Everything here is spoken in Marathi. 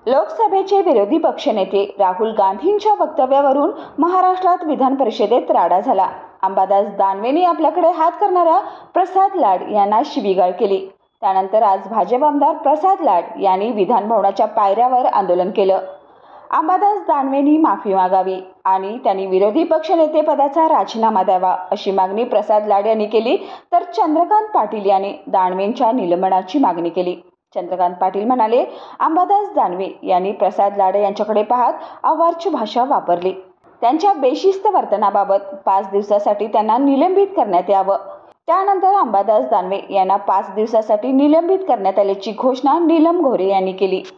लोकसभेचे विरोधी पक्षनेते राहुल गांधींच्या वक्तव्यावरून महाराष्ट्रात विधान परिषदेत राडा झाला। अंबादास दानवेंनी आपल्याकडे हात करणाऱ्या प्रसाद लाड यांना शिवीगाळ केली। त्यानंतर आज भाजप आमदार प्रसाद लाड यांनी विधान भवनाच्या पायऱ्यावर आंदोलन केलं। अंबादास दानवेंनी माफी मागावी आणि त्यांनी विरोधी पक्षनेते पदाचा राजीनामा द्यावा अशी मागणी प्रसाद लाड यांनी केली, तर चंद्रकांत पाटील यांनी दानवेंच्या निलंबनाची मागणी केली। चंद्रकांत पाटील म्हणाले, अंबादास दानवे यांनी प्रसाद लाड यांच्याकडे पाहत अवाच्य भाषा वापरली। त्यांच्या बेशिस्त वर्तनाबाबत 5 दिवसासाठी त्यांना निलंबित करण्यात यावं। त्यानंतर अंबादास दानवे यांना 5 दिवसासाठी निलंबित करण्यात आल्याची घोषणा नीलम गोऱ्हे यांनी केली।